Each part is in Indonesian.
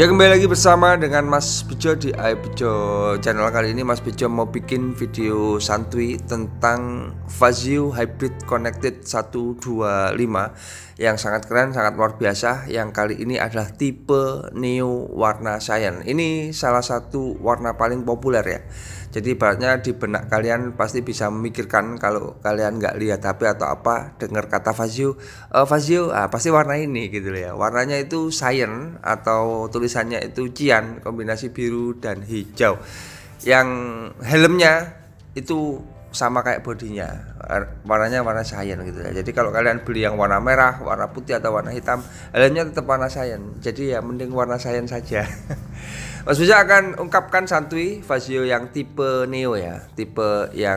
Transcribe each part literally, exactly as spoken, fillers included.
Ya, kembali lagi bersama dengan Mas Bejo di iBejo channel. Kali ini Mas Bejo mau bikin video santuy tentang Fazio Hybrid Connected seratus dua puluh lima yang sangat keren, sangat luar biasa. Yang kali ini adalah tipe Neo warna Cyan. Ini salah satu warna paling populer ya. Jadi ibaratnya di benak kalian pasti bisa memikirkan kalau kalian nggak lihat H P atau apa, dengar kata Fazio, uh, Fazio, ah, pasti warna ini gitu ya. Warnanya itu Cyan atau tulisannya itu Cyan, kombinasi biru dan hijau. Yang helmnya itu sama kayak bodinya, warnanya warna Cyan gitu ya. Jadi kalau kalian beli yang warna merah, warna putih atau warna hitam, helmnya tetap warna Cyan. Jadi ya mending warna Cyan saja. Mas Bejo akan ungkapkan santuy Fazio yang tipe Neo ya, tipe yang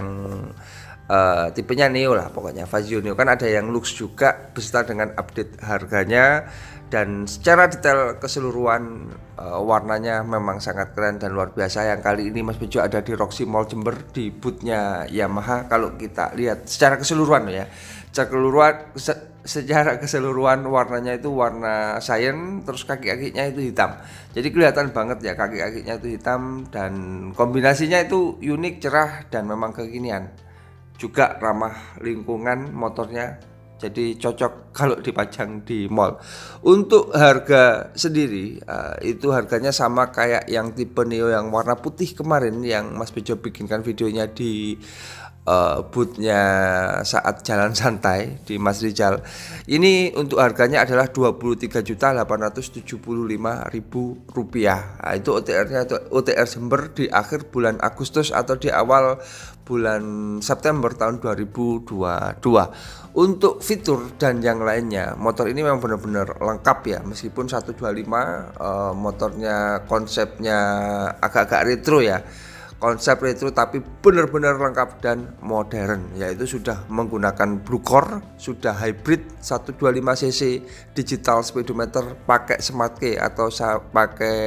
uh, tipenya Neo lah pokoknya. Fazio Neo kan ada yang Lux juga beserta dengan update harganya, dan secara detail keseluruhan uh, warnanya memang sangat keren dan luar biasa. Yang kali ini Mas Bejo ada di Roxy Mall Jember di bootnya Yamaha. Kalau kita lihat secara keseluruhan ya, secara keseluruhan se secara keseluruhan warnanya itu warna Cyan, terus kaki-kakinya itu hitam. Jadi kelihatan banget ya kaki-kakinya itu hitam, dan kombinasinya itu unik, cerah, dan memang kekinian. Juga ramah lingkungan motornya, jadi cocok kalau dipajang di mall. Untuk harga sendiri uh, itu harganya sama kayak yang tipe Neo yang warna putih kemarin yang Mas Bejo bikinkan videonya di uh, bootnya saat jalan santai di Mas Rizal. Ini untuk harganya adalah dua puluh tiga juta delapan ratus tujuh puluh lima ribu rupiah. Nah, itu O T R-nya O T R Jember di akhir bulan Agustus atau di awal bulan September tahun dua ribu dua puluh dua. Untuk fitur dan yang lainnya, motor ini memang benar-benar lengkap ya. Meskipun seratus dua puluh lima uh, motornya konsepnya agak-agak retro ya, konsep retro tapi benar-benar lengkap dan modern, yaitu sudah menggunakan Blue Core, sudah hybrid seratus dua puluh lima cc, digital speedometer, pakai smart key atau pakai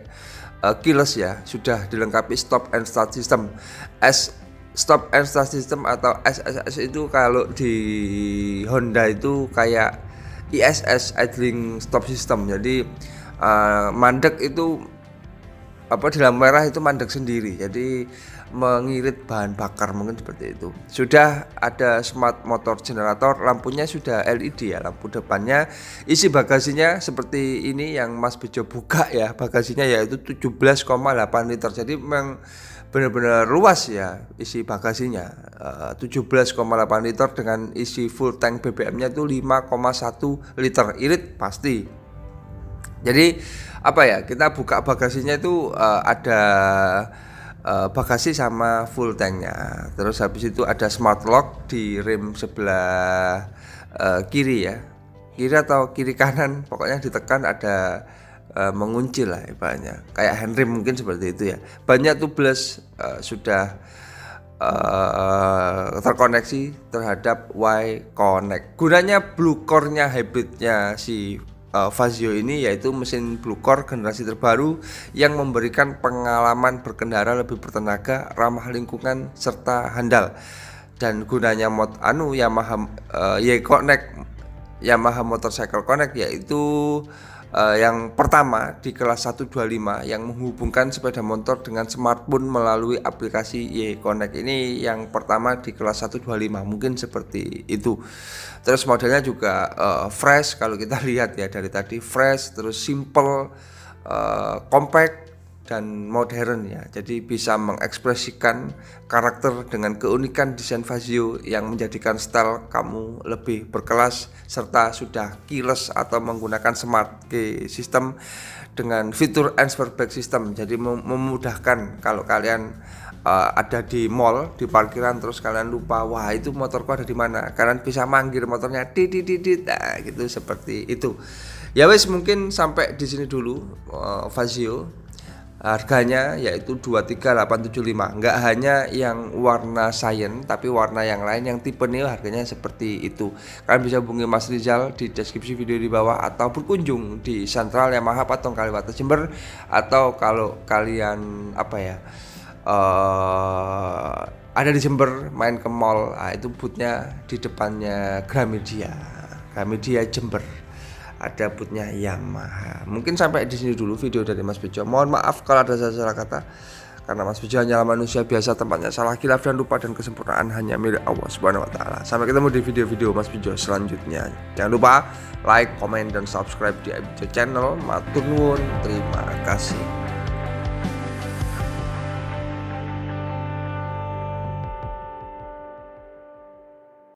uh, keyless ya, sudah dilengkapi stop and start system. S Stop and start system atau S S S itu kalau di Honda itu kayak I S S, idling stop system. Jadi uh, mandek itu apa, di lampu merah itu mandek sendiri, jadi mengirit bahan bakar, mungkin seperti itu. Sudah ada smart motor generator, lampunya sudah L E D ya, lampu depannya. Isi bagasinya seperti ini yang Mas Bejo buka ya, bagasinya yaitu tujuh belas koma delapan liter. Jadi memang benar-benar luas ya isi bagasinya, uh, tujuh belas koma delapan liter dengan isi full tank B B M-nya itu lima koma satu liter, irit pasti. Jadi apa ya, kita buka bagasinya itu uh, ada uh, bagasi sama full tanknya. Terus habis itu ada smart lock di rem sebelah uh, kiri ya, kiri atau kiri kanan, pokoknya ditekan ada Uh, mengunci lah ibaratnya, kayak handrem mungkin seperti itu ya. Banyak tubles uh, sudah uh, terkoneksi terhadap Y-Connect. Gunanya Blue Core-nya hybridnya si uh, Fazio ini yaitu mesin Blue Core generasi terbaru yang memberikan pengalaman berkendara lebih bertenaga, ramah lingkungan, serta handal. Dan gunanya mod anu Yamaha uh, Y-Connect, Yamaha Motorcycle Connect, yaitu Uh, yang pertama di kelas seratus dua puluh lima yang menghubungkan sepeda motor dengan smartphone melalui aplikasi Y-Connect. Ini yang pertama di kelas seratus dua puluh lima, mungkin seperti itu. Terus modelnya juga uh, fresh, kalau kita lihat ya dari tadi fresh, terus simple, uh, compact, dan modern ya. Jadi bisa mengekspresikan karakter dengan keunikan desain Fazio yang menjadikan style kamu lebih berkelas, serta sudah keyless atau menggunakan smart key system dengan fitur answer back system. Jadi mem memudahkan kalau kalian uh, ada di mall, di parkiran, terus kalian lupa, wah itu motorku ada di mana, kalian bisa manggil motornya didididit, nah, gitu, seperti itu. Ya wes, mungkin sampai di sini dulu uh, Fazio. Harganya yaitu dua puluh tiga juta delapan ratus tujuh puluh lima ribu. Nggak hanya yang warna Cyan, tapi warna yang lain yang tipe Neo harganya seperti itu. Kalian bisa hubungi Mas Rizal di deskripsi video di bawah, atau berkunjung di Sentral Yamaha Patung Kaliwata Jember. Atau kalau kalian apa ya uh, ada di Jember, main ke mall, nah, itu bootnya di depannya Gramedia, Gramedia Jember. ada bootnya Yamaha. Mungkin sampai di sini dulu video dari Mas Bejo. Mohon maaf kalau ada salah kata, karena Mas Bejo hanyalah manusia biasa, tempatnya salah, khilaf dan lupa, dan kesempurnaan hanya milik Allah Subhanahu wa taala. Sampai ketemu di video-video Mas Bejo selanjutnya. Jangan lupa like, comment, dan subscribe di iBejo channel. Matur nuwun, terima kasih.